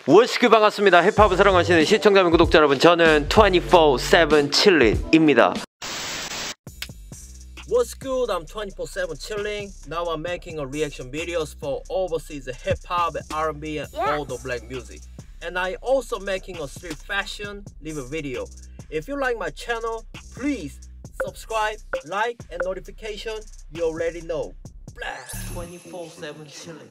워시크 반갑습니다. 힙합을 사랑하시는 시청자 및 구독자 여러분, 저는 24/7 chilling입니다. What's good? I'm 24/7 chilling. Now I'm making a reaction videos for overseas hip hop, R&B, and all the black music. And I also making a street fashion live video. If you like my channel, please subscribe, like, and notification. You already know. 24/7 chilling.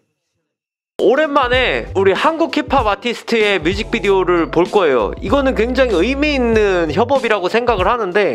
오랜만에 우리 한국 힙합 아티스트의 뮤직비디오를 볼 거예요. 이거는 굉장히 의미 있는 협업이라고 생각을 하는데,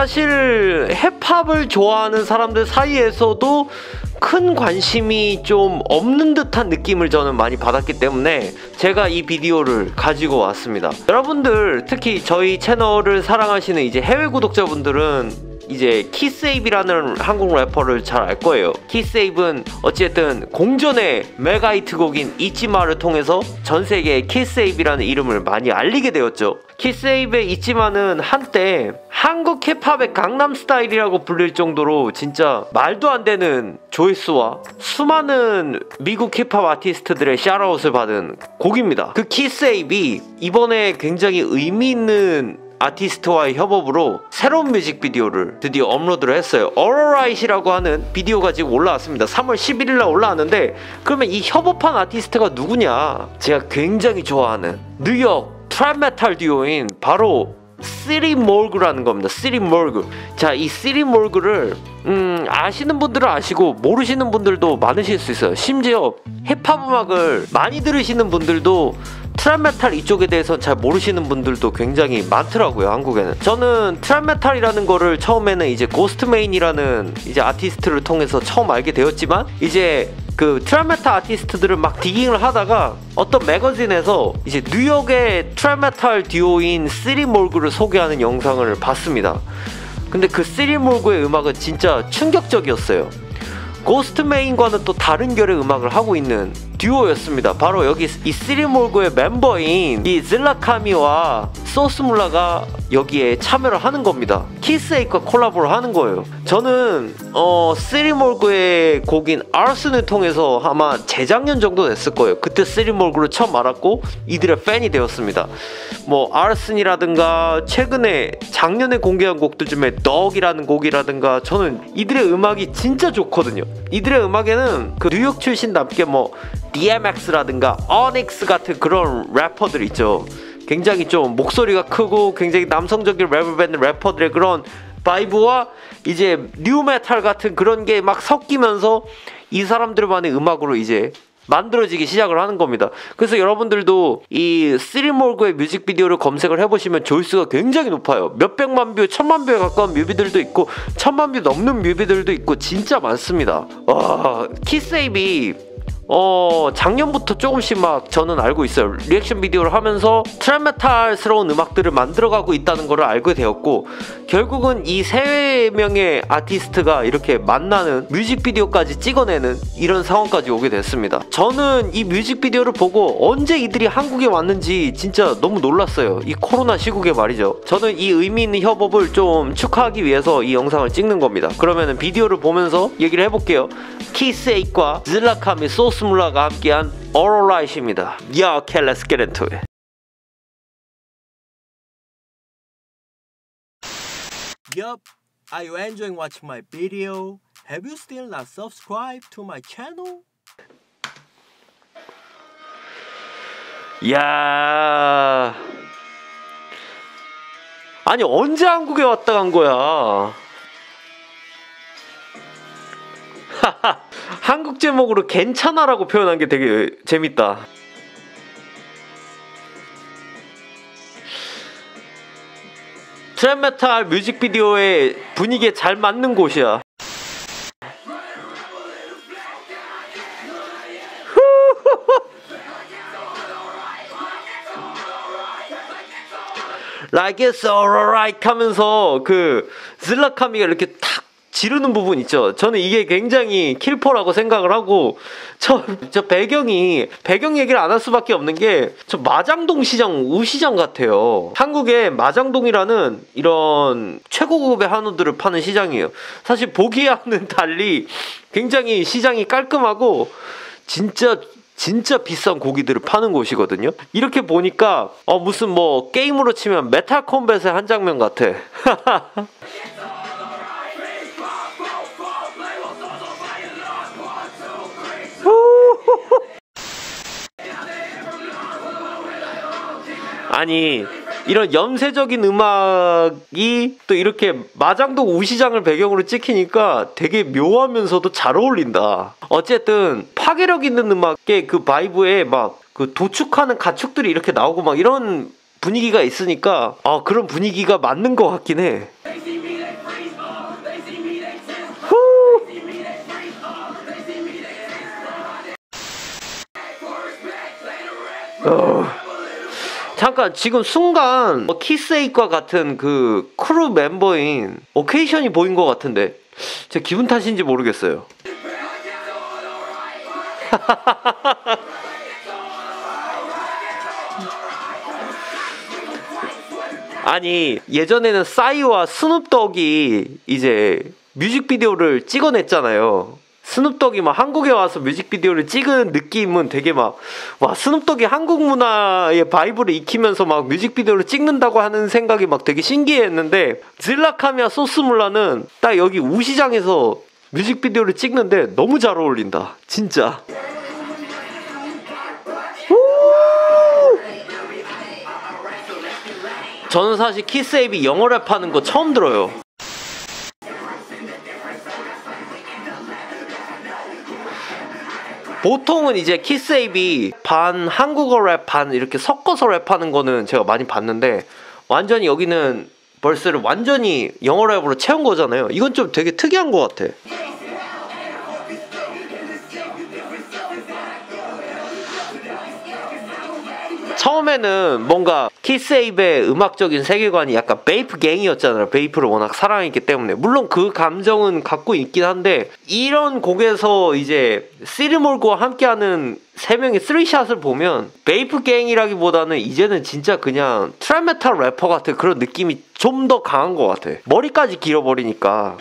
사실 힙합을 좋아하는 사람들 사이에서도 큰 관심이 좀 없는 듯한 느낌을 저는 많이 받았기 때문에 제가 이 비디오를 가지고 왔습니다. 여러분들, 특히 저희 채널을 사랑하시는 이제 해외 구독자분들은 이제 키스에이브라는 한국 래퍼를 잘 알 거예요. 키스에이브는 어쨌든 공전의 메가 히트곡인 잊지마를 통해서 전 세계에 키스에이브라는 이름을 많이 알리게 되었죠. 키스에이브의 잊지마는 한때 한국 힙합의 강남스타일이라고 불릴 정도로 진짜 말도 안 되는 조회수와 수많은 미국 힙합 아티스트들의 샤라웃을 받은 곡입니다. 그 키스에이브이 이번에 굉장히 의미 있는 아티스트와의 협업으로 새로운 뮤직비디오를 드디어 업로드를 했어요. Alright이라고 하는 비디오가 지금 올라왔습니다. 3월 11일날 올라왔는데, 그러면 이 협업한 아티스트가 누구냐? 제가 굉장히 좋아하는 뉴욕 트랩 메탈 듀오인 바로 시리 몰그라는 겁니다. 시리 몰그. 자, 이 시리 몰그를 아시는 분들은 아시고 모르시는 분들도 많으실 수 있어요. 심지어 힙합 음악을 많이 들으시는 분들도 트랩 메탈 이쪽에 대해서 잘 모르시는 분들도 굉장히 많더라고요, 한국에는. 저는 트랩 메탈이라는 거를 처음에는 이제 고스트메인이라는 이제 아티스트를 통해서 처음 알게 되었지만, 이제 그 트랩 메탈 아티스트들을 막 디깅을 하다가 어떤 매거진에서 이제 뉴욕의 트랩 메탈 듀오인 시리 몰그를 소개하는 영상을 봤습니다. 근데 그 시리 몰그의 음악은 진짜 충격적이었어요. 고스트메인과는 또 다른 결의 음악을 하고 있는 듀오였습니다. 바로 여기 이 시리 몰그의 멤버인 이 질라카미와 소스물라가 여기에 참여를 하는 겁니다. 키스에이크와 콜라보를 하는 거예요. 저는 시리 몰그의 곡인 아르슨을 통해서 아마 재작년 정도 됐을 거예요. 그때 시리 몰그를 처음 알았고 이들의 팬이 되었습니다. 뭐 아르슨이라든가 최근에 작년에 공개한 곡들 중에 덕이라는 곡이라든가, 저는 이들의 음악이 진짜 좋거든요. 이들의 음악에는 그 뉴욕 출신답게 뭐 DMX라든가 어닉스 같은 그런 래퍼들 있죠. 굉장히 좀 목소리가 크고 굉장히 남성적인 랩을 뱉는 래퍼들의 그런 바이브와 이제 뉴메탈 같은 그런 게 막 섞이면서 이 사람들만의 음악으로 이제 만들어지기 시작을 하는 겁니다. 그래서 여러분들도 이 시리 몰그의 뮤직비디오를 검색을 해보시면 조회수가 굉장히 높아요. 몇백만 뷰, 1000만 뷰에 가까운 뮤비들도 있고 1000만 뷰 넘는 뮤비들도 있고 진짜 많습니다. 와, 키스에이비 작년부터 조금씩 막 저는 알고 있어요. 리액션 비디오를 하면서 트랩 메탈스러운 음악들을 만들어가고 있다는 것을 알게 되었고, 결국은 이 세 명의 아티스트가 이렇게 만나는 뮤직비디오까지 찍어내는 이런 상황까지 오게 됐습니다. 저는 이 뮤직비디오를 보고 언제 이들이 한국에 왔는지 진짜 너무 놀랐어요. 이 코로나 시국에 말이죠. 저는 이 의미 있는 협업을 좀 축하하기 위해서 이 영상을 찍는 겁니다. 그러면은 비디오를 보면서 얘기를 해볼게요. 키스에이크와 질라카미 소스물라가 함께한 Alright입니다. Yeah, okay, let's get into it. Yup, are you enjoying watching my video? Have you still not subscribed to my channel? 야, 아니 언제 한국에 왔다 간 거야? 한국 제목으로 괜찮아라고 표현한 게 되게 재밌다. 트랩 메탈 뮤직비디오의 분위기에 잘 맞는 곳이야. Like it's alright 하면서 그 질라카미가 이렇게 탁 지르는 부분 있죠. 저는 이게 굉장히 킬포라고 생각을 하고, 저 배경 얘기를 안 할 수밖에 없는 게, 저 마장동 시장 우시장 같아요. 한국에 마장동이라는 이런 최고급의 한우들을 파는 시장이에요. 사실 보기와는 달리 굉장히 시장이 깔끔하고 진짜 진짜 비싼 고기들을 파는 곳이거든요. 이렇게 보니까 무슨 뭐 게임으로 치면 메탈 컴뱃의 한 장면 같아. 아니 이런 염세적인 음악이 또 이렇게 마장동 우시장을 배경으로 찍히니까 되게 묘하면서도 잘 어울린다. 어쨌든 파괴력 있는 음악의 그 바이브에 막 그 도축하는 가축들이 이렇게 나오고 막 이런 분위기가 있으니까 그런 분위기가 맞는 것 같긴 해. 잠깐 지금 순간 키스에잇과 같은 그 크루 멤버인 오케이션이 보인 것 같은데 제 기분 탓인지 모르겠어요. 아니 예전에는 싸이와 스눕독이 이제 뮤직비디오를 찍어냈잖아요. 스눕독이 막 한국에 와서 뮤직비디오를 찍은 느낌은 되게 막 와 스눕독이 한국 문화의 바이브를 익히면서 막 뮤직비디오를 찍는다고 하는 생각이 막 되게 신기했는데 질라카미아 소스몰라는 딱 여기 우시장에서 뮤직비디오를 찍는데 너무 잘 어울린다 진짜. 저는 사실 키스에잇이 영어 랩하는 거 처음 들어요. 보통은 이제 키스에잇이 반 한국어 랩 반 이렇게 섞어서 랩하는 거는 제가 많이 봤는데 완전히 여기는 벌스를 완전히 영어 랩으로 채운 거잖아요. 이건 좀 되게 특이한 것 같아. 처음에는 뭔가 키스에잇의 음악적인 세계관이 약간 베이프 갱이었잖아요. 베이프를 워낙 사랑했기 때문에. 물론 그 감정은 갖고 있긴 한데 이런 곡에서 이제 시리몰그와 함께하는 세 명의 3샷을 보면 베이프 갱이라기보다는 이제는 진짜 그냥 트랩메탈 래퍼 같은 그런 느낌이 좀 더 강한 것 같아. 머리까지 길어버리니까.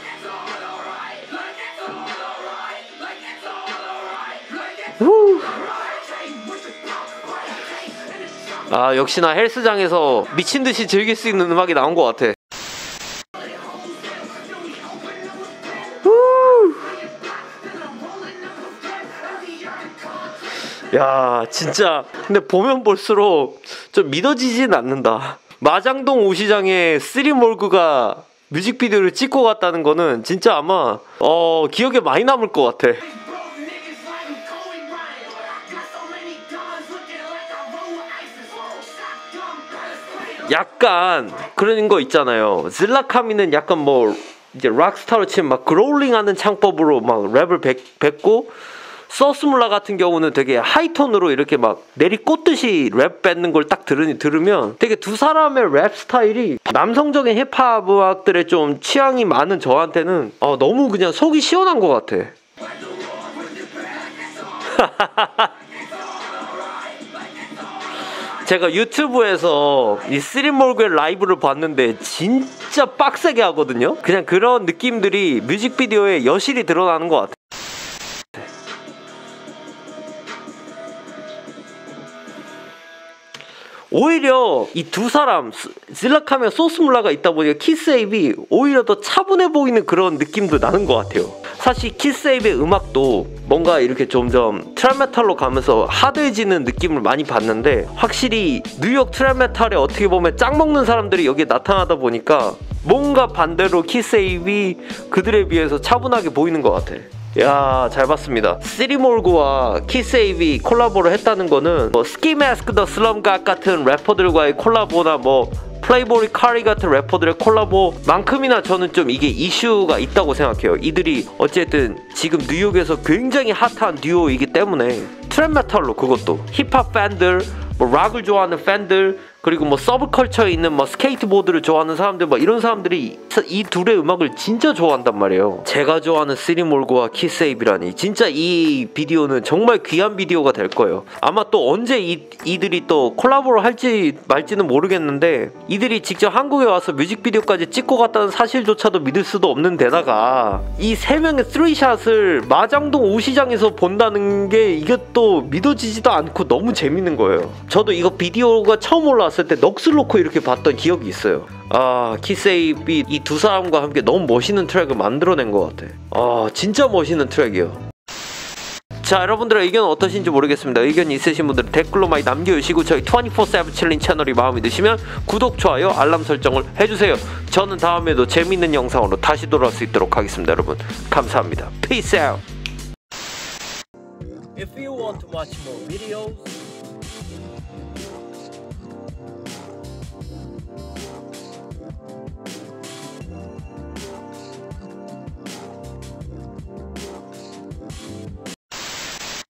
역시나 헬스장에서 미친듯이 즐길 수 있는 음악이 나온 것 같아. 야 진짜 근데 보면 볼수록 좀 믿어지진 않는다. 마장동 우시장에 쓰리몰그가 뮤직비디오를 찍고 갔다는 거는 진짜 아마 기억에 많이 남을 것 같아. 약간 그런 거 있잖아요. 질라카미는 약간 뭐 이제 락스타로 치면 막 그롤링하는 창법으로 막 랩을 뱉고 소스몰라 같은 경우는 되게 하이톤으로 이렇게 막 내리꽂듯이 랩 뱉는 걸 딱 들으면 되게 두 사람의 랩 스타일이 남성적인 힙합 음악들에 좀 취향이 많은 저한테는 너무 그냥 속이 시원한 것 같아. 제가 유튜브에서 이 쓰리몰그의 라이브를 봤는데 진짜 빡세게 하거든요. 그냥 그런 느낌들이 뮤직비디오에 여실히 드러나는 것 같아요. 오히려 이 두 사람 질라카미와 소스몰라가 있다 보니까 키스에잇이 오히려 더 차분해 보이는 그런 느낌도 나는 것 같아요. 사실 키스에잇의 음악도 뭔가 이렇게 점점 트랩메탈로 가면서 하드해지는 느낌을 많이 봤는데 확실히 뉴욕 트랩메탈에 어떻게 보면 짱 먹는 사람들이 여기에 나타나다 보니까 뭔가 반대로 키스에잇이 그들에 비해서 차분하게 보이는 것 같아. 야, 잘 봤습니다. 쓰리몰그와 키스에잇이 콜라보를 했다는 거는 뭐 스키마스크 더 슬럼각 같은 래퍼들과의 콜라보나 뭐 플레이보이 카리 같은 래퍼들의 콜라보만큼이나 저는 좀 이게 이슈가 있다고 생각해요. 이들이 어쨌든 지금 뉴욕에서 굉장히 핫한 듀오이기 때문에 트랩메탈로 그것도 힙합 팬들 뭐 락을 좋아하는 팬들 그리고 뭐 서브컬처에 있는 뭐 스케이트보드를 좋아하는 사람들 뭐 이런 사람들이 이 둘의 음악을 진짜 좋아한단 말이에요. 제가 좋아하는 쓰리몰고와 키세이비라니 진짜 이 비디오는 정말 귀한 비디오가 될 거예요. 아마 또 언제 이들이 또 콜라보를 할지 말지는 모르겠는데 이들이 직접 한국에 와서 뮤직비디오까지 찍고 갔다는 사실조차도 믿을 수도 없는 데다가 이 세 명의 3샷을 마장동 오시장에서 본다는 게 이게 또 믿어지지도 않고 너무 재밌는 거예요. 저도 이거 비디오가 처음 올라왔을 때 넋을 놓고 이렇게 봤던 기억이 있어요. 아, 키세이비 이 두 사람과 함께 너무 멋있는 트랙을 만들어낸 것 같아. 아, 진짜 멋있는 트랙이에요. 자, 여러분들의 의견은 어떠신지 모르겠습니다. 의견 있으신 분들은 댓글로 많이 남겨주시고 저희 24/7 칠린 채널이 마음에 드시면 구독, 좋아요, 알람 설정을 해주세요. 저는 다음에도 재밌는 영상으로 다시 돌아올 수 있도록 하겠습니다. 여러분 감사합니다. Peace out. If you want to watch more videos,